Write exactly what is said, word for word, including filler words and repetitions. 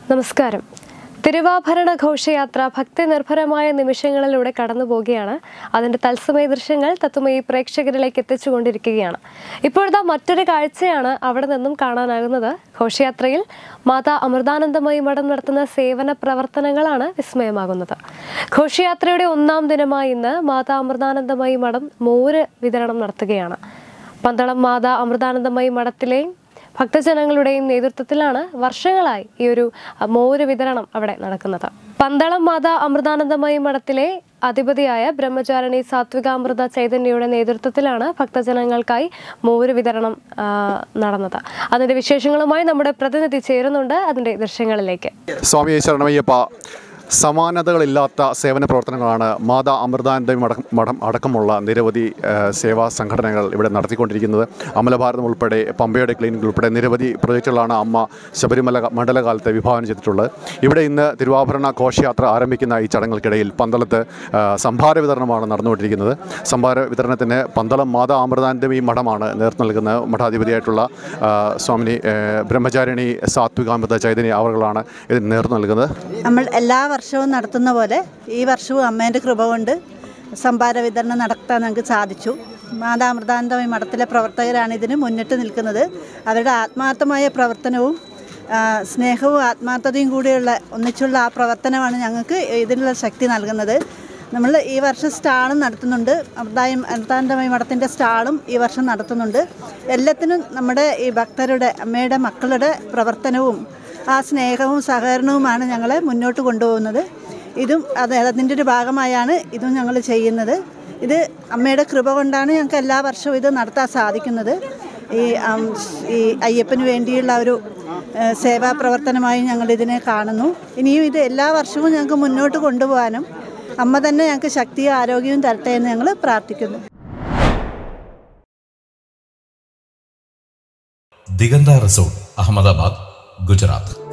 നമസ്കാരം. തിരുവാഭരണ ഘോഷയാത്ര ഭക്തി നിർഭരമായ നിമിഷങ്ങളിലൂടെ കടന്നു പോവുകയാണ്. അതിന്റെ തത്സമയ ദൃശ്യങ്ങൾ തത്വമയി പ്രേക്ഷകരിലേക്ക് എത്തിച്ചുകൊണ്ടിരിക്കുകയാണ്. ഇപ്പോഴത്തെ മറ്റൊരു കാഴ്ചയാണ് അവിടെ നിന്നും കാണാനാകുന്നത്. ഘോഷയാത്രയിൽ മാതാ അമൃതാനന്ദമയി മഠം നടത്തുന്ന സേവന പ്രവർത്തനങ്ങളാണ് വിസ്മയമാകുന്നത്. ഘോഷയാത്രയുടെ ഒന്നാം ദിനമായ ഇന്ന് മാതാ അമൃതാനന്ദമയി മഠം മോര് വിതരണം നടത്തുകയാണ്. പന്തളം മാതാ അമൃതാനന്ദമയി മഠത്തിലെ ഭക്തജനങ്ങളുടെയും നേതൃത്വത്തിലാണ് വർഷങ്ങളായി ഈ ഒരു മോര് വിതരണം അവിടെ നടക്കുന്നത്. പന്തളം മാതാ അമൃതാനന്ദമയി മഠത്തിലെ അധിപതിയായ ബ്രഹ്മചാരിണി സാത്വികാമൃത ചൈതന്യയുടെ നേതൃത്വത്തിലാണ് ഭക്തജനങ്ങൾക്കായി മോര് വിതരണം നടന്നത്. അതിന്റെ വിശേഷങ്ങളുമായി നമ്മുടെ പ്രതിനിധി ചേരുന്നുണ്ട്. അതിന്റെ ദൃശ്യങ്ങളിലേക്ക്. സ്വാമി ശരണമയ്യപ്പ, സമാനതകളില്ലാത്ത സേവന പ്രവർത്തനങ്ങളാണ് മാതാ അമൃതാനന്ദമയി മഠം മഠം അടക്കമുള്ള നിരവധി സേവാ സംഘടനകൾ ഇവിടെ നടത്തിക്കൊണ്ടിരിക്കുന്നത്. അമലഭാരതം ഉൾപ്പെടെ പമ്പയുടെ ക്ലിനിക് ഉൾപ്പെടെ നിരവധി പ്രൊജക്റ്റുകളാണ് അമ്മ ശബരിമല മണ്ഡലകാലത്ത് വിഭാവനം ചെയ്തിട്ടുള്ളത്. ഇവിടെ ഇന്ന് തിരുവാഭരണ ഘോഷയാത്ര ആരംഭിക്കുന്ന ഈ ചടങ്ങുകൾക്കിടയിൽ പന്തളത്ത് സംഭാര വിതരണമാണ് നടന്നുകൊണ്ടിരിക്കുന്നത്. സംഭാര വിതരണത്തിന് പന്തളം മാതാ അമൃതാനന്ദമയി മഠമാണ് നേതൃത്വം നൽകുന്നത്. മഠാധിപതിയായിട്ടുള്ള സ്വാമിനി ബ്രഹ്മചാരിണി സാത്വികാമൃത ചൈതന്യ അവர்களാണ് ഇതിന് നേതൃത്വം നൽകുന്നത്. നമ്മൾ എല്ലാ വർഷവും നടത്തുന്ന പോലെ ഈ വർഷവും അമ്മേൻ്റെ കൃപ കൊണ്ട് സംഭാര വിതരണം നടത്താൻ ഞങ്ങൾക്ക് സാധിച്ചു. മാതാ അമൃതാനന്ദമയി മഠത്തിലെ പ്രവർത്തകരാണ് ഇതിന് മുന്നിട്ട് നിൽക്കുന്നത്. അവരുടെ ആത്മാർത്ഥമായ പ്രവർത്തനവും സ്നേഹവും ആത്മാർത്ഥതയും കൂടിയുള്ള ഒന്നിച്ചുള്ള ആ പ്രവർത്തനമാണ് ഞങ്ങൾക്ക് ഇതിനുള്ള ശക്തി നൽകുന്നത്. നമ്മൾ ഈ വർഷം സ്റ്റാളും നടത്തുന്നുണ്ട്. അമൃതായും അമൃതാനന്ദമയി മഠത്തിൻ്റെ സ്റ്റാളും ഈ വർഷം നടത്തുന്നുണ്ട്. എല്ലാത്തിനും നമ്മുടെ ഈ ഭക്തരുടെ അമ്മയുടെ മക്കളുടെ പ്രവർത്തനവും ആ സ്നേഹവും സഹകരണവുമാണ് ഞങ്ങളെ മുന്നോട്ട് കൊണ്ടുപോകുന്നത്. ഇതും അത് അതിൻ്റെ ഒരു ഭാഗമായാണ് ഇതും ഞങ്ങൾ ചെയ്യുന്നത്. ഇത് അമ്മയുടെ കൃപ കൊണ്ടാണ് ഞങ്ങൾക്ക് എല്ലാ വർഷവും ഇത് നടത്താൻ സാധിക്കുന്നത്. ഈ ഈ അയ്യപ്പന് വേണ്ടിയുള്ള ഒരു സേവാ പ്രവർത്തനമായി ഞങ്ങളിതിനെ കാണുന്നു. ഇനിയും ഇത് എല്ലാ വർഷവും ഞങ്ങൾക്ക് മുന്നോട്ട് കൊണ്ടുപോകാനും അമ്മ തന്നെ ഞങ്ങൾക്ക് ശക്തിയും ആരോഗ്യവും തരട്ടെ എന്ന് ഞങ്ങൾ പ്രാർത്ഥിക്കുന്നു. ദിഗന്ത റിസോർട്ട്, അഹമ്മദാബാദ്, ഗുജറാത്ത്.